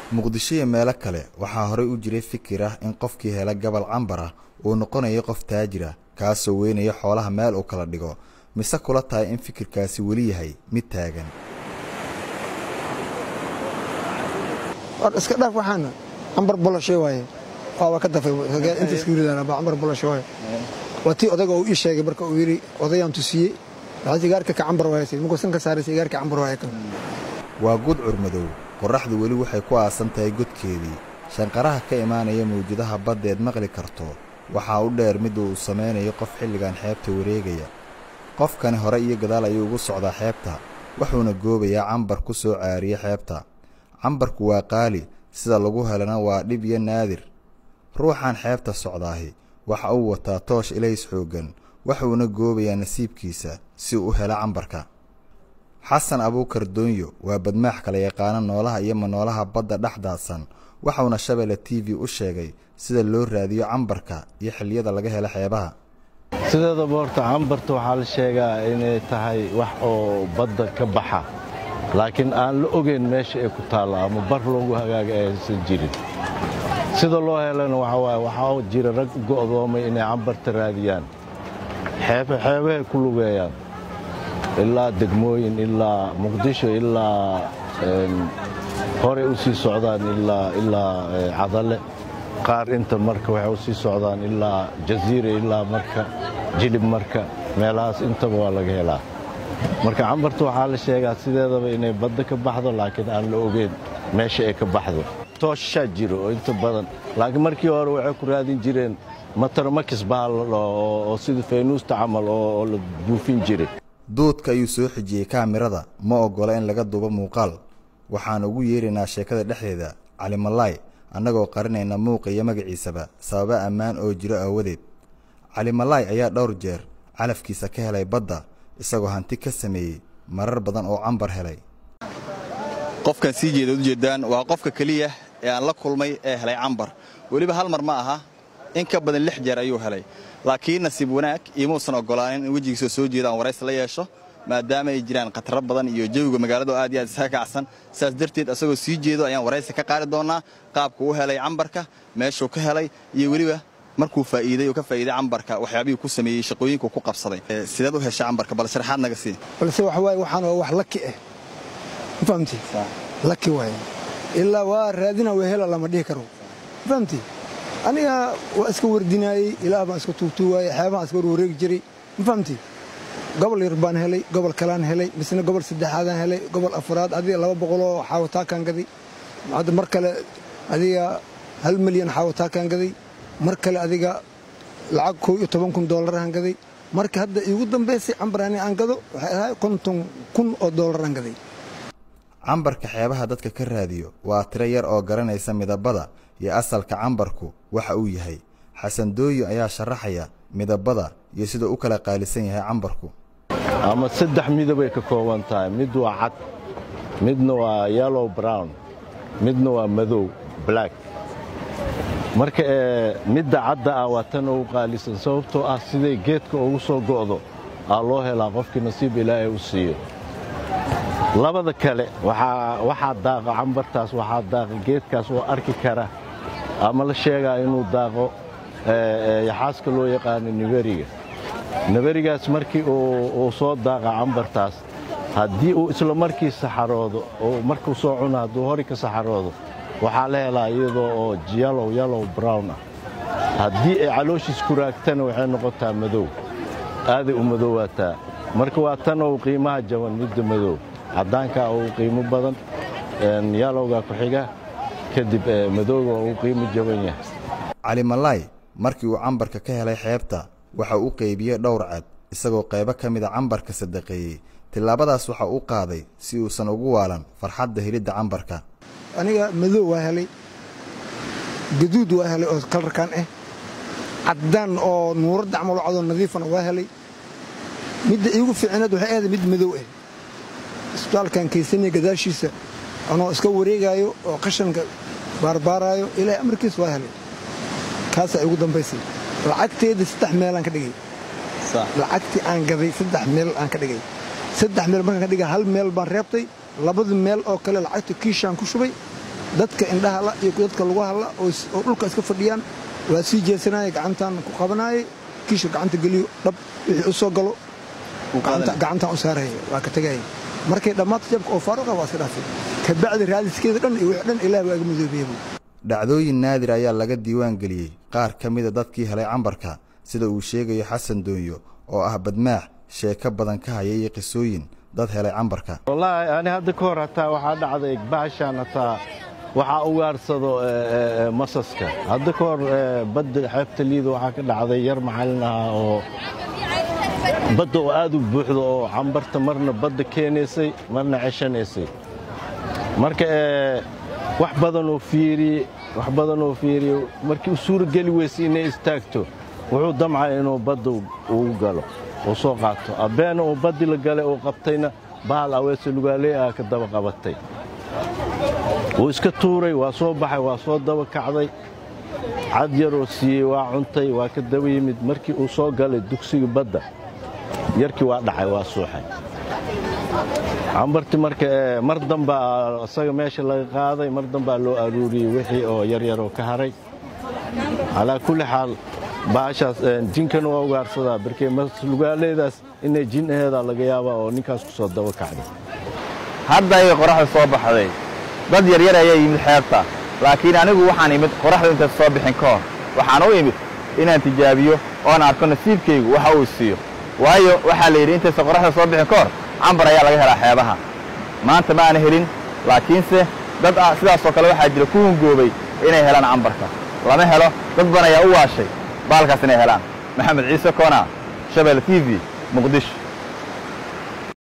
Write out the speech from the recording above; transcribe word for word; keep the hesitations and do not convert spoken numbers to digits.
muqdisho iyo meelo kale waxaa horey u jiray fikir ah in qofkii hela gabal cambar ah uu noqonayo qof taajir ah kaasoo weynaya xoolaha meel uu kala dhigo mise kula tahay in fikirkaasi weli yahay mid taagan. war iska dhaaf waxaana cambar bolashay waaye waa ka dafay inta isku ridaana ba cambar bolashay waaye watii odaga uu ii sheegay marka uu yiri odayaan tusiyay waxa sigaarka ka cambar waaye mugo san ka saaray sigaarka cambar waaye kan waa gud curmadow qorraxdu weli waxay ku aasan tahay godkeedii shanqaraha ka imaanaya mawjadaha baddeed maqli karto waxaa u dheer mid uu sameynayo qof xilligan xeebta wareegaya qofkani hore iyo gadaal ayuu ugu socdaa xeebta wuxuuna goobayaa cambar ku soo caariya xeebta cambarku waa qaali sida lagu helana waa dhib iyo naadir ruuxan xeebta socdaahi waxa uu wataa toosh ilays xoogan wuxuuna goobayaa nasiibkiisa si uu u helo cambarka. xasan abuukar doonyo waa badmaax kala yaqaana noolaha iyo manoolaha badda dhexdaadsan waxauna Shabeelle T V u sheegay sida loo raadiyo cambarka iyo xilliyada laga helo xeebaha. sideeda boorta cambarta waxaa la sheegaa inay tahay wax oo badda ka baxa laakiin aan la ogeyn meesha ay ku taalo ama bar loogu hagaaga aysan jirin. sida loo helana waxa waaye waxaa jira rag go'doomay inay cambarta raadiyaan xeeb xeebaha ku lugeeyaan ilaa degmooyin ilaa muqdisho ilaa hore u sii socdaan ilaa ilaa cadale qaar inta marka waxay u sii socdaan ilaa jaziira ilaa marka jilib marka meelahaas intaba waa laga helaa. marka cambarta waxaa la sheegaa sideedaba inay badda ka baxdo laakiin aan la ogeyn meesha ay ka baxdo. tooshaa jiro oo inta badan laakiin markii hore waxay ku raadin jireen matarmakis baa oo sida faynuusta camal oo la buufin jiray. doodka ayuu soo xijiyay kaamirada ma ogola in laga duubo muuqaal waxaan ugu yeerinaa sheekada dhexdeeda Cali Malaay annagoo qarinayna muuqa iyo magaciisaba sababa ammaan oo jiro awadeed. Cali Malaay ayaa dhowr jeer calafkiisa ka helay badda isagoo hanti ka sameeyay marar badan oo cambar helay. qofkan sii jeedo u jeedaan waa qofka kaliya ee aan la kulmay ee helay cambar waliba hal mar ma aha in ka badan lix jeer ayuu helay laakiin nasiib wanaag iimuusan ogolaanin in wajigiisa soo jeedaan warays la yeesho maadaama ay jiraan khatar badan iyo jawiga magaalada aad iyo aad iska kacsan saas darteed asagoo sii jeedo ayaan waraysi ka qaadi doonaa qaabka uu helay cambarka meeshuu ka helay iyo waliba markuu faa'iiday oo ka faa'iiday cambarka waxyaabihii ku sameeyay shaqooyinka ku qabsaday sidaad u heshay cambarka bal sharaxaad naga sii balse wax waay waxaan wax laki ah فهمتي لكي واي إلا وارادنا وهلا لما ديه كرو فهمتي أنا وأسكو وردناي إلا ما أسكو توتواي حيوان أسكو وريق جري فهمتي قبل يربان هلي قبل كلان هلي بسنا قبل سدح هذا هلي قبل أفراد هذه لو بقولوا حاوتا كان قدي هذا مركلة هذه هل مليون حاوتا كان قدي مركلة هذه العقو يتبونكم دولار هن قدي مركل هذا يقدم بيسي عمبراني عن قدو هاي كنتم كن دولار هن قدي. cambarka xeebaha dadka ka raadiyo waa tiro yar oo garanaysa midabada iyo asalka cambarku waxa uu yahay. xasan dooyo ayaa sharaxaya midabada iyo sida uu kala qaalisan yahay cambarku. ama saddex midab ay ka kooban tahay mid waa cad midna waa yellow brown midna waa madow black. marka midda cadda ah waa tan ugu qaalisan sababtoo ah siday geedka ugu soo go'do aa loo helaa qofkii nasiib ilaahay u siiyo. labada kale waxaa waxaa daaqa cambartaas waxaa daaqa geedkaas oo arki kara ama la sheegaa inuu daaqo yaxaaska loo yaqaano niberiga. niberigaas markii uu soo daaqa cambartaas haddii uu isla markii saxaroodo oo markuu soo cuno hadduu hori ka saxaroodo waxaa la helaa iyadoo oo yellow yellow brown ah. haddii ay calooshiis ku raagtana waxay noqotaa madow aaday u madowaataa. marka waa tan oo qiimaha jaban midda madow cadaanka oo qiimo badan yalowga ku xiga kadib madowga oo qiimo jaban yahay. Cali Malaay markii uu cambarka ka helay xeebta waxa uu qaybiyay dhowr cad isagoo qayb ka mid ah cambarka sadaqeeyay. tilaabadaas waxa uu qaaday si uu san ugu waalan farxadda helidda cambarka. aniga madow waa helay gaduud waa helay oo kalarkan ah cadaan oo nuuradda camal oo nadiifan waa helay midda iigu fiicnad waxay ahayd mid madow ah. isbitaalkan keysaniga gadaashiisa anoo iska wareegayo oo qashanka baarbaarayo ilaa amarkiis waa helay kaasa ugu dambaysay lacagteeda saddex meel aan ka dhigay sax lacagtii aan gaday saddex meel aan ka dhigay saddex meel markaan ka dhigay hal meel baan reebtay labada meel oo kale lacagta kiishaan ku shubay dadka indhaha la iyo dadka lagu hadla oo dhulka iska fadhiyaan waa sii jeesanaya gacantan ku qabanaya kiisha gacanta geliyo dhab wixii u soo galo gacantan u saaraya waa ka tagaya markay dhammaato jabka oo faaruqa waa iska dhaafay ka bacdi raadiskeeda dhan iyo wixii dhan ilaah waa iga madoobeeyay dhacdooyin naadir ayaa laga diiwaan geliyey qaar ka mida dadkii helay cambarka sida uu sheegayo xasan doonyo oo ah badmaax sheeko badan ka hayay qisooyin dad helay cambarka wallaahi ani hadda ka hor hataa waxaa dhacday baashaan hataa waxaa ugaarsado masaska hadda ka hor badda xeebta liida waxaa ka dhacday yar macallin ah oo badda oo aad u buuxdo oo cambarta marna badda keenaysay marna ceshanaysay marka wax badan oo fiiriyey wax badan oo fiiriyey markii u suurageli weysay inay istaagto wuxuu damcay inuu badda ugu galo oo soo qaato abbeena uu baddi la galay oo qabtayna bahal aweese lugaaley ah ka daba qabatay wuu iska tuuray waa soo baxay waa soo daba kacday cad yaroo siiyey waa cuntay waa ka daba yimid markii uu soo galay dugsiga badda yarkii waa dhacay waa suuxay cambarti marka mar dambaa isaga meesha laga qaaday mar dambaa loo aruuriyey wixii oo yaryaroo ka haray calaa kulli xaal baashaas jinkana waa ugaarsadaa barkee lugaaleydaas inay jin aheedaa laga yaabaa oo ninkaas ku soo daba kacday hadda ayay qoraxda soo baxday dad yaryar ayaa yimid xeebta laakiin anigu waxaan imid qoraxda intaas soo bixin ka hor waxaan u imid inaan tijaabiyo oon arko nasiibkaygu waxa uu siiyo waayo waxaa la yidhi intaysa qoraxda soo bixin ka hor cambar ayaa laga helaa xeebaha maanta ma aana helin laakiinse dad ah sidaasoo kale waxaa jira ku hungoobay inay helaan cambarka lama helo dad badan ayaa u waashay baalkaas inay helaan maxamed ciise koona Shabeelle T V muqdisho.